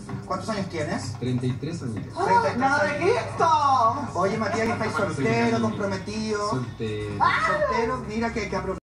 ¿Cuántos años tienes? 33 años. ¡Nada de esto! Oye, Matías, ¿estáis soltero, comprometido? Soltero. Soltero, mira que